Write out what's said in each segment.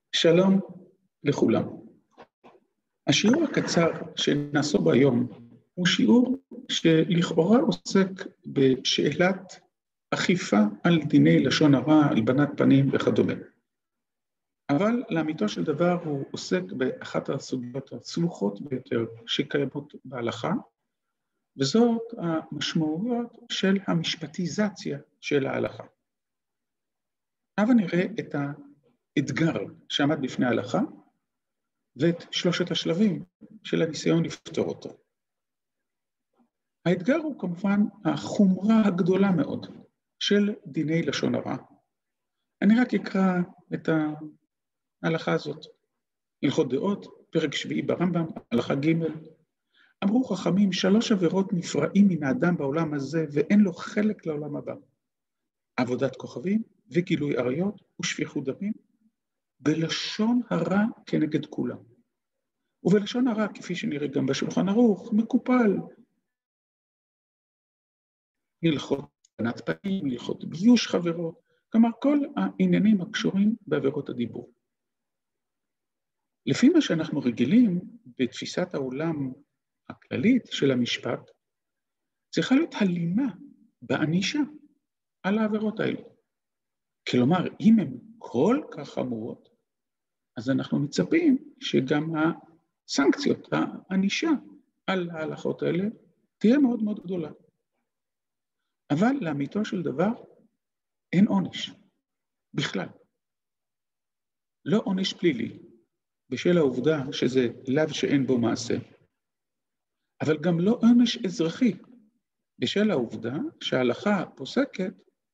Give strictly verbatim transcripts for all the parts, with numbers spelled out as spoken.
שלום לכולם. השיעור הקצר שנעסוק בו היום הוא שיעור שלכאורה עוסק בשאלת אכיפה על דיני לשון הרע, הלבנת פנים וכדומה. אבל לאמיתו של דבר הוא עוסק באחת הסוגיות הסבוכות ביותר שקיימות בהלכה, וזאת המשמעויות של המשפטיזציה של ההלכה. עכשיו נראה את האתגר שעמד בפני ההלכה, ואת שלושת השלבים של הניסיון לפתור אותו. האתגר הוא כמובן החומרה הגדולה מאוד של דיני לשון הרע. אני רק אקרא את ההלכה הזאת. הלכות דעות, פרק שביעי ברמב"ם, הלכה ג' אמרו חכמים, שלוש עבירות נפרעים מן האדם בעולם הזה, ואין לו חלק לעולם הבא. עבודת כוכבים וגילוי עריות ושפיכות דמים, בלשון הרע כנגד כולם. ובלשון הרע, כפי שנראה גם בשולחן ערוך, מקופל הלכות הלבנת פנים, הלכות ביוש חברות, כלומר כל העניינים הקשורים בעבירות הדיבור. לפי מה שאנחנו רגילים בתפיסת העולם הכללית של המשפט, צריכה להיות הלימה בענישה על העבירות האלה. כלומר, אם הן כל כך חמורות, אז אנחנו מצפים שגם הסנקציות, הענישה על ההלכות האלה, תהיה מאוד מאוד גדולה. אבל לאמיתו של דבר, אין עונש, בכלל. לא עונש פלילי, בשל העובדה שזה לאו שאין בו מעשה, אבל גם לא עונש אזרחי, בשל העובדה שההלכה פוסקת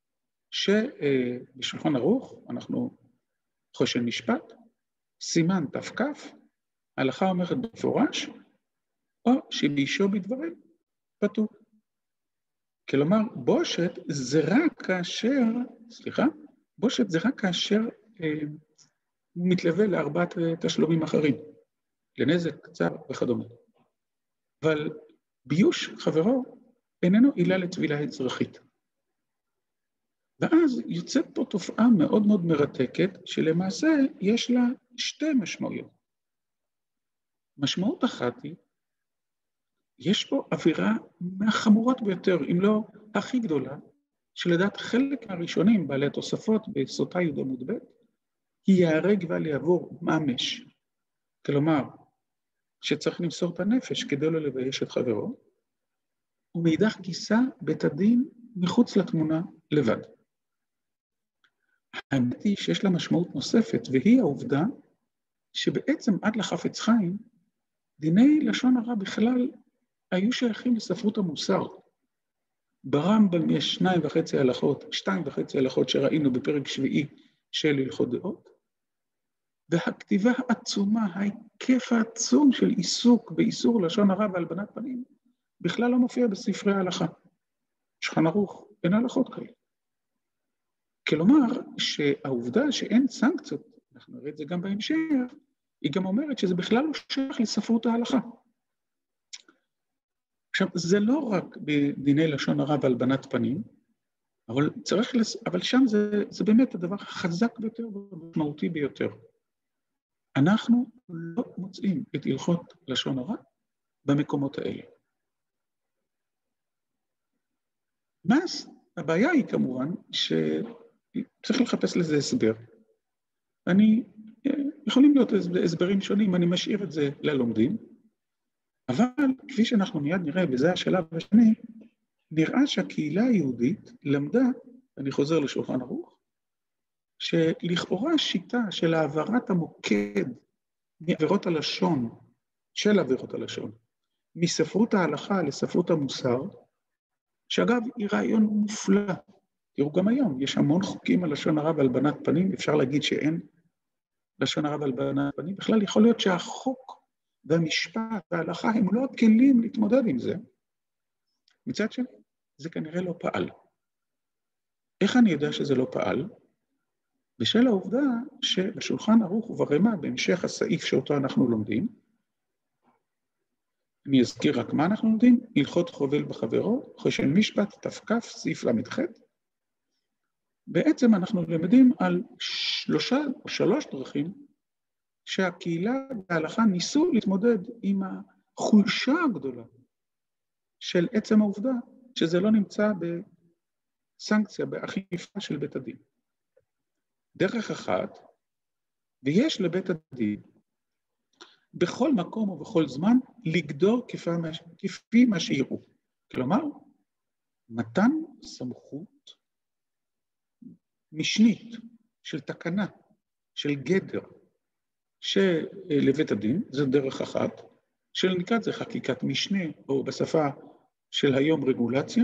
שבשולחן ערוך, אנחנו חושן משפט, סימן תפקף, ההלכה אומרת במפורש, או שבאישו בדברים פטור. כלומר, בושת זה רק כאשר, סליחה, בושת זה רק כאשר אה, הוא מתלווה לארבעת תשלומים אחרים, לנזק, קצר וכדומה. אבל ביוש חברו איננו עילה לטבילה אזרחית. ואז יוצאת פה תופעה מאוד מאוד מרתקת, שלמעשה יש לה שתי משמעויות. משמעות אחת היא, יש פה אווירה מהחמורות ביותר, אם לא הכי גדולה, שלדעת חלק מהראשונים בעלי התוספות בסוטה יהודה עמוד ב', היא יהרג ועל יעבור ממש. כלומר, שצריך למסור את הנפש כדי לא לבייש את חברו, ומאידך גיסא בית הדין מחוץ לתמונה לבד. האמת היא שיש לה משמעות נוספת, והיא העובדה שבעצם עד לחפץ חיים, דיני לשון הרע בכלל היו שייכים לספרות המוסר. ברמב"ם יש שניים וחצי הלכות, שתיים וחצי הלכות שראינו בפרק שביעי של הלכות דעות, והכתיבה העצומה, ההיקף העצום של עיסוק באיסור לשון הרע והלבנת פנים, בכלל לא מופיע בספרי ההלכה. שולחן ערוך, אין הלכות כאלה. כלומר, שהעובדה שאין סנקציות, אנחנו נראה את זה גם בהמשך, היא גם אומרת שזה בכלל לא שייך לספרות ההלכה. עכשיו, זה לא רק בדיני לשון הרע והלבנת פנים, אבל, צריך לס... אבל שם זה, זה באמת הדבר החזק ביותר והמשמעותי ביותר. אנחנו לא מוצאים את הלכות לשון הרע במקומות האלה. אז הבעיה היא כמובן שצריך לחפש לזה הסבר. אני, יכולים להיות הסברים שונים, אני משאיר את זה ללומדים, אבל כפי שאנחנו מיד נראה, וזה השלב השני, נראה שהקהילה היהודית למדה, אני חוזר לשולחן ערוך, שלכאורה השיטה של העברת המוקד מעבירות הלשון, של עבירות הלשון, מספרות ההלכה לספרות המוסר, שאגב היא רעיון מופלא. תראו גם היום, יש המון חוקים על לשון הרע והלבנת פנים, אפשר להגיד שאין לשון הרע והלבנת פנים, בכלל יכול להיות שהחוק והמשפט וההלכה הם לא הכלים להתמודד עם זה. מצד שני, זה כנראה לא פעל. איך אני יודע שזה לא פעל? בשל העובדה שבשולחן ערוך וברמה, בהמשך הסעיף שאותו אנחנו לומדים, אני אזכיר רק מה אנחנו לומדים, הלכות חובל בחברו, חושן משפט, תפקף, סעיף למ"ח, בעצם אנחנו למדים על שלושה או שלוש דרכים שהקהילה בהלכה ניסו להתמודד עם החולשה הגדולה של עצם העובדה שזה לא נמצא בסנקציה, באכיפה של בית הדין. דרך אחת, ויש לבית הדין בכל מקום ובכל זמן לגדור כפי מה שיראו. כלומר, מתן סמכות משנית של תקנה, של גדר, שלבית הדין, זו דרך אחת, של נקרא זה חקיקת משנה, או בשפה של היום רגולציה,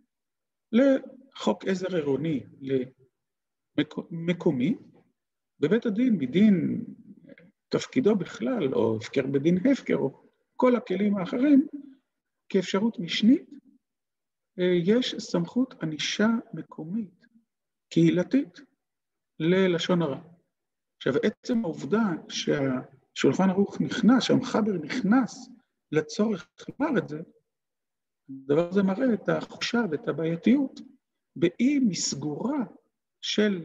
לחוק עזר עירוני למקומי, בבית הדין, בדין תפקידו בכלל, או הפקר בדין הפקר, או כל הכלים האחרים, כאפשרות משנית, יש סמכות ענישה מקומית, קהילתית, ללשון הרע. עכשיו, עצם העובדה שהשולחן ערוך נכנס, שהמחבר נכנס לצורך לומר את זה, הדבר הזה מראה את החושה ואת הבעייתיות, באי מסגורה של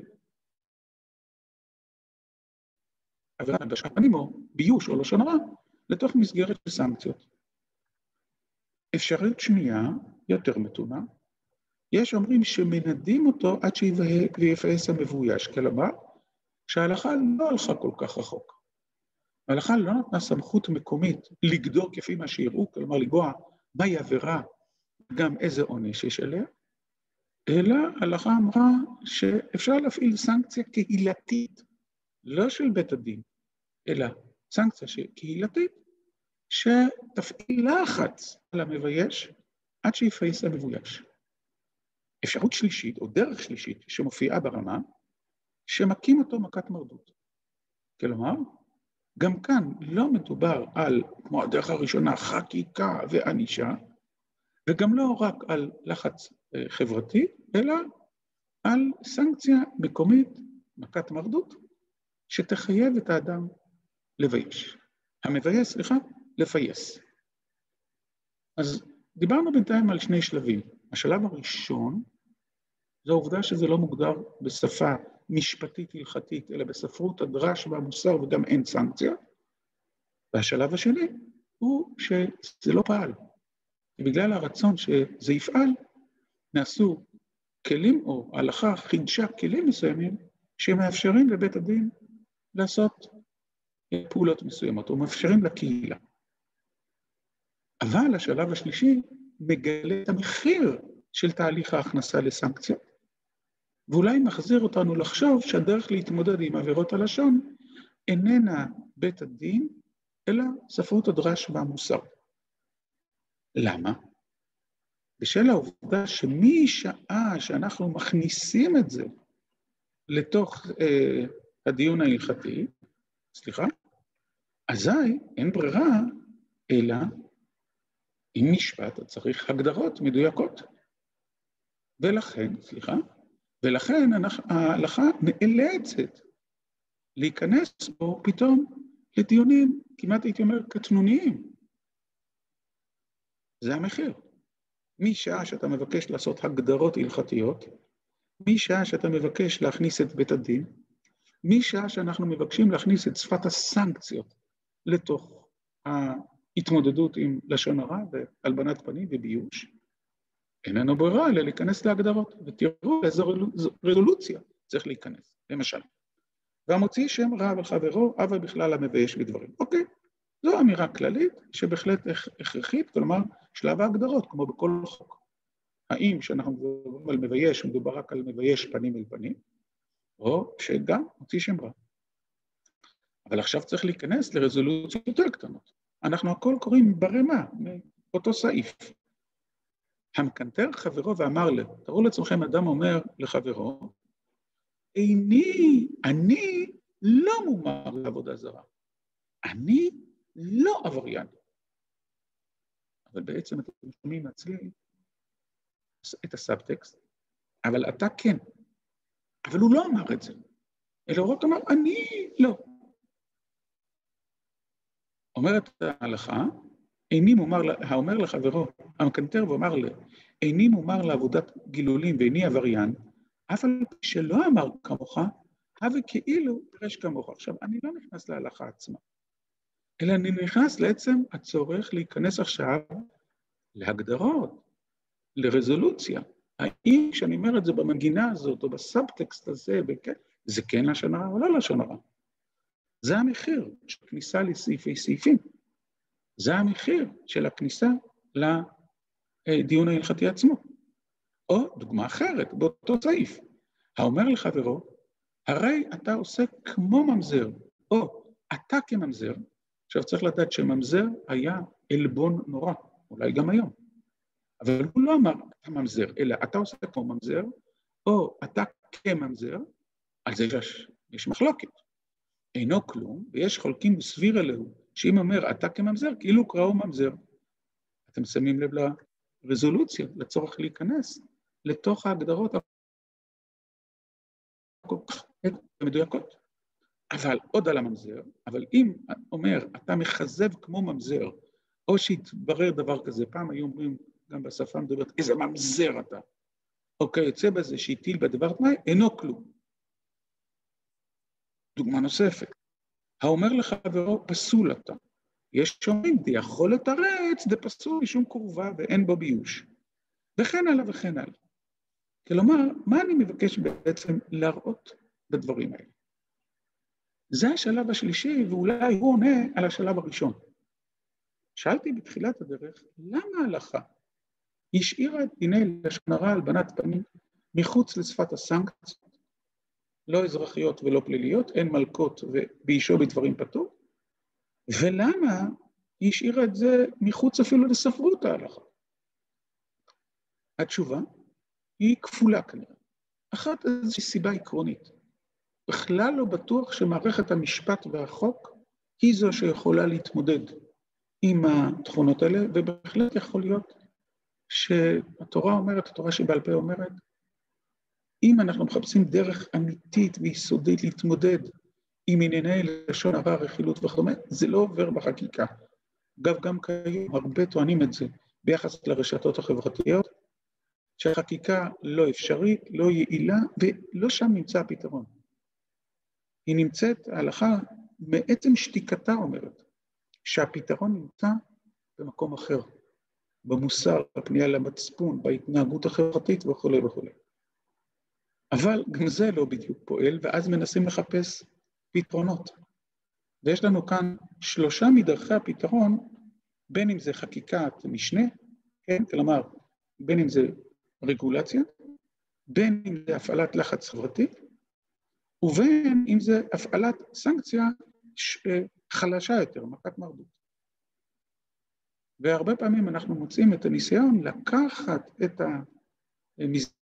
עבירה בשנים או ביוש או לשון הרע, לתוך מסגרת של סנקציות. אפשריות שנייה, יותר מתונה, יש אומרים שמנדים אותו עד שיפעס המבויש, כלומר, שההלכה לא הלכה כל כך רחוק. ההלכה לא נתנה סמכות מקומית לגדור כפי מה שיראו, כלומר לגבוע מהי עבירה, גם איזה עונש יש עליה, אלא ההלכה אמרה שאפשר להפעיל סנקציה קהילתית, לא של בית הדין, אלא סנקציה קהילתית, שתפעיל לחץ על המבייש עד שיפעס המבויש. אפשרות שלישית, או דרך שלישית, שמופיעה ברמה, שמקים אותו מכת מרדות. כלומר, גם כאן לא מדובר על, כמו הדרך הראשונה, חקיקה וענישה, וגם לא רק על לחץ חברתי, אלא על סנקציה מקומית, מכת מרדות, שתחייב את האדם לבייש. המבייש, סליחה, לפייס. אז דיברנו בינתיים על שני שלבים. השלב הראשון, זו העובדה שזה לא מוגדר בשפה משפטית הלכתית, אלא בספרות הדרש והמוסר וגם אין סנקציה. והשלב השני הוא שזה לא פעל. ובגלל הרצון שזה יפעל, נעשו כלים, או ההלכה חידשה כלים מסוימים, שמאפשרים לבית הדין לעשות פעולות מסוימות, או מאפשרים לקהילה. אבל השלב השלישי מגלה את המחיר של תהליך ההכנסה לסנקציה, ואולי מחזיר אותנו לחשוב שהדרך להתמודד עם עבירות הלשון איננה בית הדין, אלא ספרות הדרש והמוסר. למה? בשל העובדה שמשעה שאנחנו מכניסים את זה לתוך אה, הדיון ההלכתי, סליחה, אזי אין ברירה, אלא עם משפט צריך הגדרות מדויקות. ולכן, סליחה, ולכן ההלכה נאלצת להיכנס בו פתאום לדיונים, כמעט הייתי אומר, קטנוניים. זה המחיר. משעה שאתה מבקש לעשות הגדרות הלכתיות, משעה שאתה מבקש להכניס את בית הדין, משעה שאנחנו מבקשים להכניס את שפת הסנקציות לתוך ההתמודדות עם לשון הרע והלבנת פנים וביוש, אין לנו ברירה אלא להיכנס להגדרות, ותראו איזו רזולוציה צריך להיכנס. למשל, והמוציא שם רע על חברו, אבל בכלל המבייש בדברים. אוקיי, זו אמירה כללית שבהחלט הכרחית, כלומר שלב ההגדרות, כמו בכל חוק. האם שאנחנו מדברים על מבייש, מדובר רק על מבייש פנים אל פנים, או שגם מוציא שם רע. אבל עכשיו צריך להיכנס לרזולוציות יותר קטנות. אנחנו הכל קוראים ברמה, מאותו סעיף. המקנטר חברו ואמר לו, תראו לעצמכם, אדם אומר לחברו, איני, אני לא מומר לעבודה זרה. אני לא עבריין. אבל בעצם אתם שומעים אצלי את הסאבטקסט, אבל אתה כן. אבל הוא לא אמר את זה. אלא הוא רק אמר, אני לא. אומרת ההלכה, איני מומר, האומר לחברו, המקנטר ואומר לו, איני מומר לעבודת גילולים ואיני עבריין, אף על פי שלא אמר כמוך, הווה כאילו פירש כמוך. עכשיו, אני לא נכנס להלכה עצמה, אלא אני נכנס לעצם הצורך להיכנס עכשיו להגדרות, לרזולוציה. האם כשאני אומר את זה במנגינה הזאת, או בסאבטקסט הזה, זה כן לשון הרע או לא לשון הרע? זה המחיר של הכניסה לסעיפי סעיפים. זה המחיר של הכניסה לדיון ההלכתי עצמו. או דוגמה אחרת, באותו סעיף. האומר לחברו, הרי אתה עושה כמו ממזר, או אתה כממזר. עכשיו צריך לדעת שממזר היה אלבון נורא, אולי גם היום. אבל הוא לא אמר אתה ממזר, אלא אתה עושה כמו ממזר, או אתה כממזר, על זה יש, יש מחלוקת. אינו כלום, ויש חולקים בסביר עליהו, שאם אומר אתה כממזר, כאילו קראו ממזר. אתם שמים לב לרזולוציה, לצורך להיכנס לתוך ההגדרות כל כך מדויקות. אבל עוד על הממזר, אבל אם אומר אתה מחזב כמו ממזר, או שהתברר דבר כזה, פעם היו אומרים גם בשפה מדוברת, איזה ממזר אתה. אוקיי, יוצא בזה שהטיל בדבר תנאי, אינו כלום. דוגמה נוספת, האומר לחברו פסול אתה. יש שאומרים, די יכול לתרץ, די פסול משום קורבה ואין בו ביוש. וכן הלאה וכן הלאה. כלומר, מה אני מבקש בעצם להראות בדברים האלה? זה השלב השלישי, ואולי הוא עונה על השלב הראשון. שאלתי בתחילת הדרך, למה ההלכה השאירה את דיני לשון הרע הלבנת פנים מחוץ לשפת הסנקציות, לא אזרחיות ולא פליליות, אין מלכות ובאישו בדברים פטור, ולמה היא השאירה את זה מחוץ אפילו לספרות ההלכה? התשובה היא כפולה כנראה. אחת איזושהי סיבה עקרונית. בכלל לא בטוח שמערכת המשפט והחוק היא זו שיכולה להתמודד עם התכונות האלה, ובהחלט יכול להיות שהתורה אומרת, התורה שבעל פה אומרת, אם אנחנו מחפשים דרך אמיתית ויסודית להתמודד עם ענייני לשון הרע, רכילות וכדומה, זה לא עובר בחקיקה. אגב, גם כיום הרבה טוענים את זה ביחס לרשתות החברתיות, שהחקיקה לא אפשרית, לא יעילה, ולא שם נמצא הפתרון. היא נמצאת, ההלכה מעצם שתיקתה אומרת, שהפתרון נמצא במקום אחר, במוסר, בפנייה למצפון, בהתנהגות החברתית וכו' וכו'. אבל גם זה לא בדיוק פועל, ואז מנסים לחפש פתרונות. ויש לנו כאן שלושה מדרכי הפתרון, בין אם זה חקיקת משנה, כן? כלומר, בין אם זה רגולציה, בין אם זה הפעלת לחץ חברתי, ובין אם זה הפעלת סנקציה חלשה יותר, מכת מרדות. והרבה פעמים אנחנו מוצאים את הניסיון לקחת את המסגרת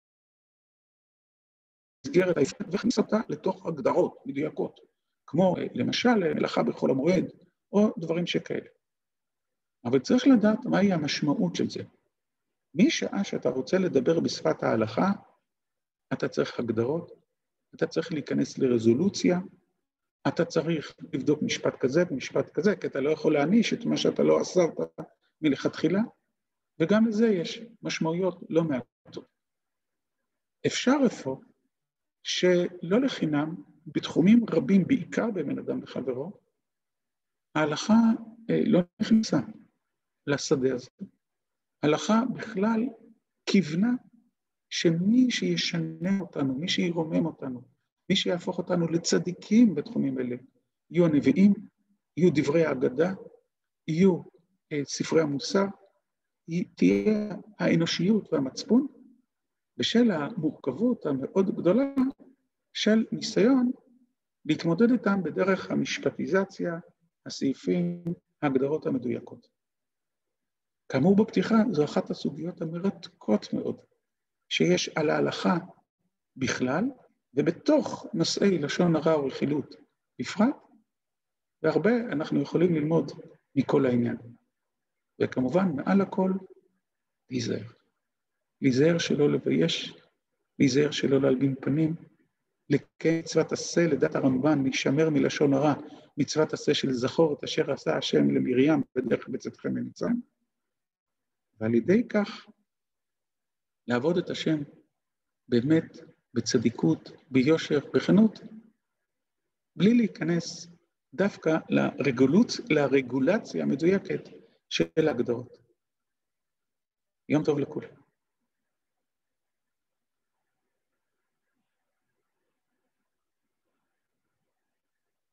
ההפקת והכניס אותה לתוך הגדרות מדויקות, כמו למשל מלאכה בחול המועד, או דברים שכאלה. אבל צריך לדעת מהי המשמעות של זה. משעה שאתה רוצה לדבר בשפת ההלכה, אתה צריך הגדרות, אתה צריך להיכנס לרזולוציה, אתה צריך לבדוק משפט כזה ומשפט כזה, כי אתה לא יכול להעניש את מה שאתה לא עשרת מלכתחילה, וגם לזה יש משמעויות לא מעטות. אפשר אפוא שלא לחינם, בתחומים רבים, בעיקר בין אדם וחברו, ההלכה לא נכנסה לשדה הזה. ההלכה בכלל כיוונה שמי שישנה אותנו, מי שירומם אותנו, מי שיהפוך אותנו לצדיקים בתחומים האלה, יהיו הנביאים, יהיו דברי האגדה, יהיו אה, ספרי המוסר, תהיה האנושיות והמצפון, בשל המורכבות המאוד גדולה של ניסיון להתמודד איתם בדרך המשפטיזציה, הסעיפים, ההגדרות המדויקות. כאמור בפתיחה, זו אחת הסוגיות המרתקות מאוד, שיש על ההלכה בכלל, ובתוך נושאי לשון הרע ורכילות בפרט, והרבה אנחנו יכולים ללמוד מכל העניין. וכמובן, מעל הכל, להיזהר. להיזהר שלא לבייש, להיזהר שלא להלבין פנים, לקיים מצוות עשה לדעת הרמב"ן, להישמר מלשון הרע, מצוות עשה של זכור את אשר עשה השם למרים בדרך בצאתכם ממצרים, ועל ידי כך לעבוד את השם באמת בצדיקות, ביושר, בכנות, בלי להיכנס דווקא לרגולוץ, לרגולציה המדויקת של ההגדרות. יום טוב לכולם.